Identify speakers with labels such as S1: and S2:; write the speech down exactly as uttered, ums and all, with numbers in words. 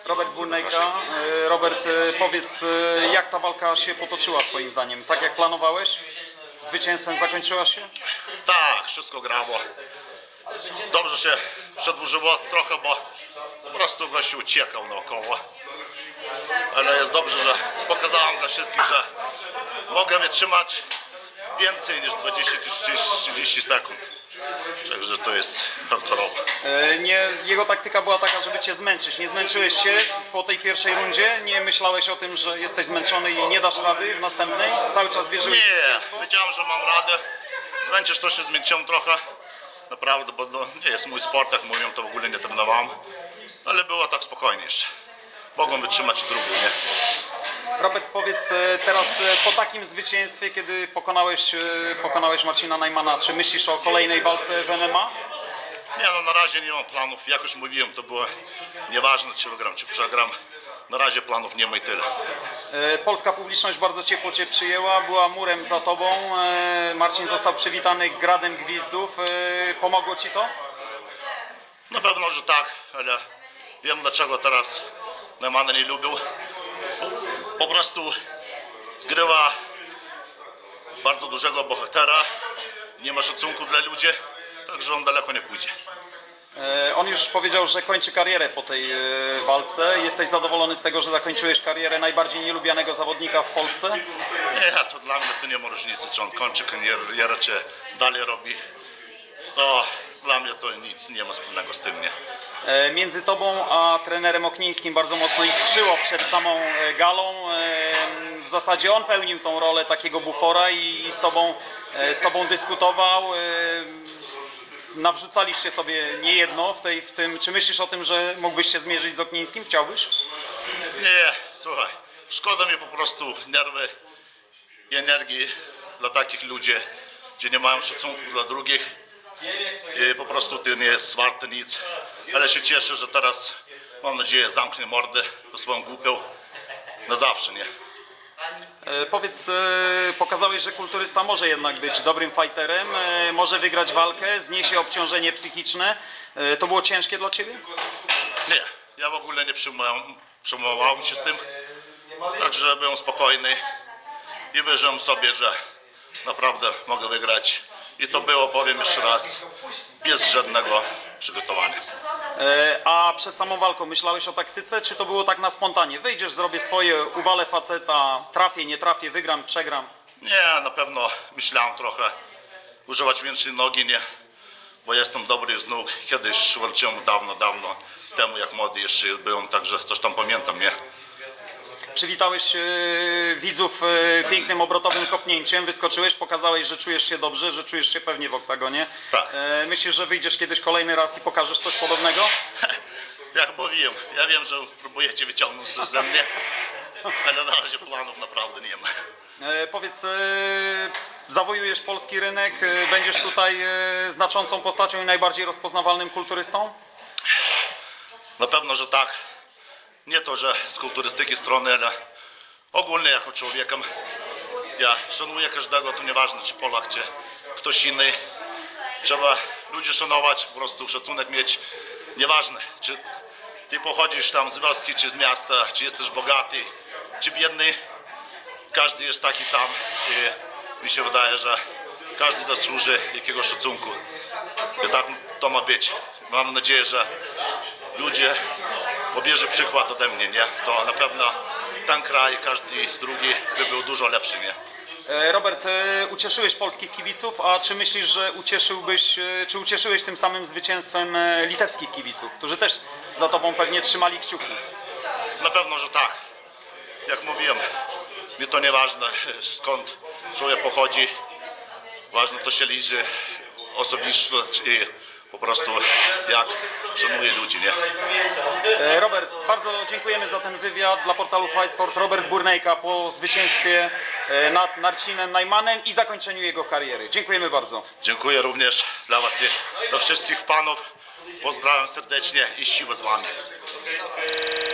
S1: Robert Burnejka. Robert, powiedz, jak ta walka się potoczyła twoim zdaniem? Tak jak planowałeś? Zwycięstwem zakończyła się?
S2: Tak, wszystko grało. Dobrze się przedłużyło trochę, bo po prostu gościu uciekał naokoło. Ale jest dobrze, że pokazałem dla wszystkich, że mogę wytrzymać więcej niż dwadzieścia trzydzieści sekund. Także to jest hardkorowe.
S1: Nie, jego taktyka była taka, żeby cię zmęczyć. Nie zmęczyłeś się po tej pierwszej rundzie? Nie myślałeś o tym, że jesteś zmęczony i nie dasz rady w następnej? Cały czas wierzyłeś?
S2: Nie, wiedziałem, że mam radę. Zmęczysz, to się zmęczyłem trochę. Naprawdę, bo no, nie jest mój sport, jak mówią, to w ogóle nie trenowałem. Ale było tak spokojniejsze. Mogłem wytrzymać drugą, nie?
S1: Robert, powiedz teraz po takim zwycięstwie, kiedy pokonałeś, pokonałeś Marcina Najmana, czy myślisz o kolejnej walce w M M A?
S2: Nie, no na razie nie mam planów. Jak już mówiłem, to było nieważne, czy wygram, czy przegram. Na razie planów nie ma i tyle.
S1: Polska publiczność bardzo ciepło cię przyjęła, była murem za tobą. Marcin został przywitany gradem gwizdów. Pomogło ci to?
S2: Na pewno, że tak, ale wiem, dlaczego teraz Najmana nie lubił. Po prostu grywa bardzo dużego bohatera, nie ma szacunku dla ludzi, także on daleko nie pójdzie.
S1: On już powiedział, że kończy karierę po tej walce. Jesteś zadowolony z tego, że zakończyłeś karierę najbardziej nielubianego zawodnika w Polsce?
S2: Nie, to dla mnie to nie ma różnicy, czy on kończy karierę, czy dalej robi. To dla mnie to nic nie ma wspólnego z tym, nie.
S1: Między tobą a trenerem Oknińskim bardzo mocno iskrzyło przed samą galą. W zasadzie on pełnił tą rolę takiego bufora i z tobą, z tobą dyskutował. Nawrzucaliście sobie niejedno w, tej, w tym. Czy myślisz o tym, że mógłbyś się zmierzyć z Oknińskim? Chciałbyś?
S2: Nie, słuchaj, szkoda mi po prostu nerwy i energii dla takich ludzi, gdzie nie mają szacunku dla drugich i po prostu to nie jest warte nic. Ale się cieszę, że teraz, mam nadzieję, zamknie mordę do swoją głupią na zawsze, nie?
S1: E, powiedz, e, pokazałeś, że kulturysta może jednak być dobrym fighterem, e, może wygrać walkę, zniesie obciążenie psychiczne. E, to było ciężkie dla ciebie?
S2: Nie, ja w ogóle nie przejmowałem się z tym, także byłem spokojny i wierzyłem sobie, że naprawdę mogę wygrać. I to było, powiem jeszcze raz, bez żadnego przygotowania.
S1: E, a przed samą walką myślałeś o taktyce, czy to było tak na spontanie? Wyjdziesz, zrobię swoje, uwalę faceta, trafię, nie trafię, wygram, przegram?
S2: Nie, na pewno myślałem trochę używać więcej nogi, nie, bo jestem dobry z nóg. Kiedyś walczyłem dawno, dawno temu, jak młody jeszcze byłem, także coś tam pamiętam, nie.
S1: Przywitałeś e, widzów e, pięknym obrotowym kopnięciem, wyskoczyłeś, pokazałeś, że czujesz się dobrze, że czujesz się pewnie w oktagonie.
S2: Tak.
S1: E, myślisz, że wyjdziesz kiedyś kolejny raz i pokażesz coś podobnego?
S2: Jak mówiłem, ja wiem, że próbujecie wyciągnąć coś ze mnie, ale na razie planów naprawdę nie ma.
S1: E, powiedz, e, zawojujesz polski rynek, e, będziesz tutaj e, znaczącą postacią i najbardziej rozpoznawalnym kulturystą?
S2: Na pewno, że tak. Nie to, że z kulturystyki strony, ale ogólnie jako człowiekiem. Ja szanuję każdego, to nieważne czy Polak, czy ktoś inny. Trzeba ludzi szanować, po prostu szacunek mieć. Nieważne, czy ty pochodzisz tam z wioski, czy z miasta, czy jesteś bogaty, czy biedny. Każdy jest taki sam i mi się wydaje, że każdy zasłuży jakiegoś szacunku. I tak to ma być. Mam nadzieję, że ludzie pobierze przykład ode mnie, nie? To na pewno ten kraj, każdy drugi by był dużo lepszy, nie?
S1: Robert, ucieszyłeś polskich kibiców, a czy myślisz, że ucieszyłbyś, czy ucieszyłeś tym samym zwycięstwem litewskich kibiców, którzy też za tobą pewnie trzymali kciuki?
S2: Na pewno, że tak. Jak mówiłem, mi to nieważne, skąd człowiek pochodzi. Ważne to się liczy osobistość i po prostu jak szanuje ludzi, nie?
S1: Robert, bardzo dziękujemy za ten wywiad dla portalu Fight Sport. Robert Burnejka po zwycięstwie nad Marcinem Najmanem i zakończeniu jego kariery. Dziękujemy bardzo.
S2: Dziękuję również dla was i dla wszystkich fanów. Pozdrawiam serdecznie i siłę z wami.